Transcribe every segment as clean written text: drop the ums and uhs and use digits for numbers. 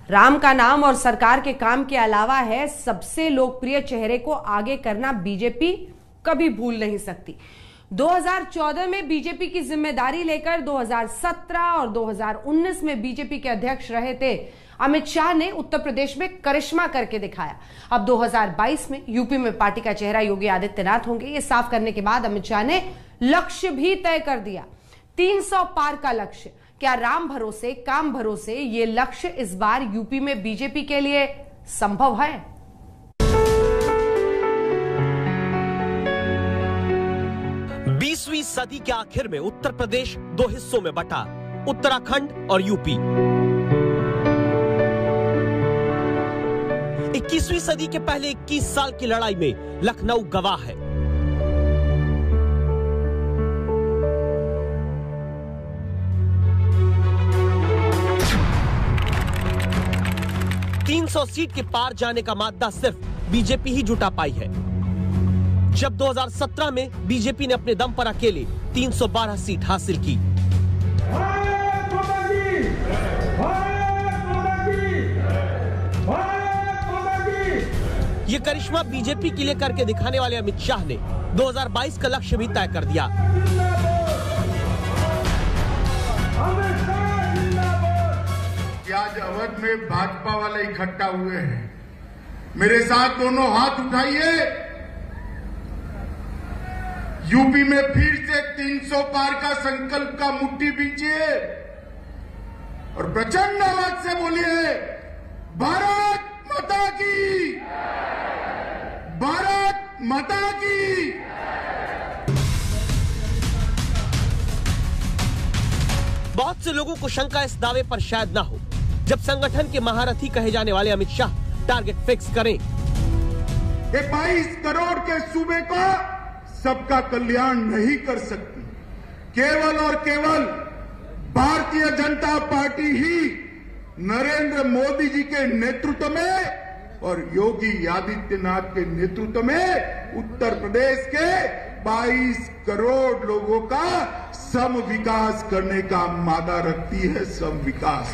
राम का नाम और सरकार के काम के अलावा है सबसे लोकप्रिय चेहरे को आगे करना बीजेपी कभी भूल नहीं सकती। 2014 में बीजेपी की जिम्मेदारी लेकर 2017 और 2019 में बीजेपी के अध्यक्ष रहे थे अमित शाह ने उत्तर प्रदेश में करिश्मा करके दिखाया। अब 2022 में यूपी में पार्टी का चेहरा योगी आदित्यनाथ होंगे। ये साफ करने के बाद अमित शाह ने लक्ष्य भी तय कर दिया, 300 पार का लक्ष्य। क्या राम भरोसे काम भरोसे ये लक्ष्य इस बार यूपी में बीजेपी के लिए संभव है? बीसवीं सदी के आखिर में उत्तर प्रदेश दो हिस्सों में बटा, उत्तराखंड और यूपी। 21वीं सदी के पहले 21 साल की लड़ाई में लखनऊ गवाह है। सीट के पार जाने का मादा सिर्फ बीजेपी ही जुटा पाई है। जब 2017 में बीजेपी ने अपने दम पर अकेले 312 सीट हासिल की। ये करिश्मा बीजेपी के लिए करके दिखाने वाले अमित शाह ने 2022 का लक्ष्य भी तय कर दिया। आज अवध में भाजपा वाले इकट्ठा हुए हैं, मेरे साथ दोनों हाथ उठाइए। यूपी में फिर से 300 पार का संकल्प का मुट्ठी बींचिए और प्रचंड आवाज से बोलिए, भारत माता की, भारत माता की। बहुत से लोगों को शंका इस दावे पर शायद ना हो, जब संगठन के महारथी कहे जाने वाले अमित शाह टारगेट फिक्स करें। 22 करोड़ के सूबे को सबका कल्याण नहीं कर सकती। केवल और केवल भारतीय जनता पार्टी ही नरेंद्र मोदी जी के नेतृत्व में और योगी आदित्यनाथ के नेतृत्व में उत्तर प्रदेश के 22 करोड़ लोगों का सम विकास करने का मादा रखती है। सम विकास।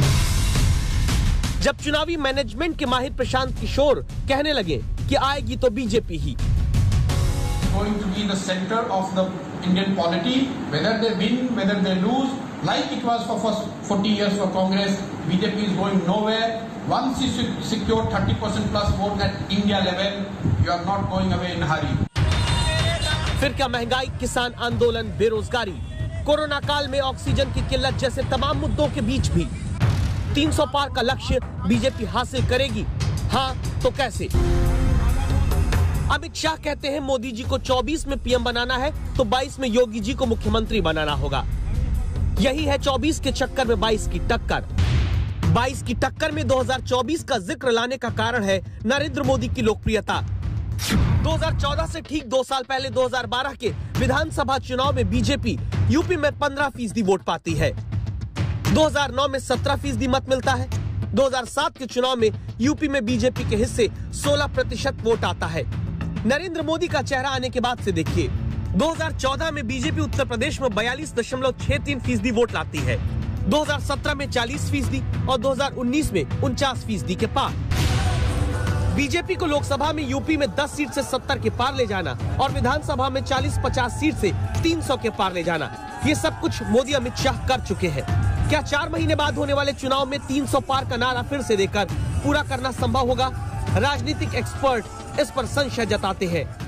जब चुनावी मैनेजमेंट के माहिर प्रशांत किशोर कहने लगे कि आएगी तो बीजेपी ही। Going to be the center of the Indian polity, whether they win, whether they lose, like it was for first 40 years for Congress, BJP is going nowhere. Once you secure 30% plus vote at India level, you are not going away in a hurry. फिर क्या महंगाई, किसान आंदोलन, बेरोजगारी, corona काल में oxygen की किल्लत जैसे तमाम मुद्दों के बीच भी 300 पार का लक्ष्य बीजेपी हासिल करेगी? हाँ तो कैसे? अमित शाह कहते हैं मोदी जी को 24 में पीएम बनाना है तो 22 में योगी जी को मुख्यमंत्री बनाना होगा। यही है 24 के चक्कर में 22 की टक्कर। 22 की टक्कर में 2024 का जिक्र लाने का कारण है नरेंद्र मोदी की लोकप्रियता। 2014 से ठीक 2 साल पहले 2012 के विधानसभा चुनाव में बीजेपी यूपी में 15% वोट पाती है। 2009 में 17% मत मिलता है। 2007 के चुनाव में यूपी में बीजेपी के हिस्से 16% वोट आता है। नरेंद्र मोदी का चेहरा आने के बाद से देखिए, 2014 में बीजेपी उत्तर प्रदेश में 42.63% वोट लाती है, 2017 में 40% और 2019 में 49% के पार। बीजेपी को लोकसभा में यूपी में 10 सीट से 70 के पार ले जाना और विधानसभा में 40-50 सीट से 300 के पार ले जाना, ये सब कुछ मोदी अमित शाह कर चुके हैं। क्या 4 महीने बाद होने वाले चुनाव में 300 पार का नारा फिर से देकर पूरा करना संभव होगा? राजनीतिक एक्सपर्ट इस पर संशय जताते हैं।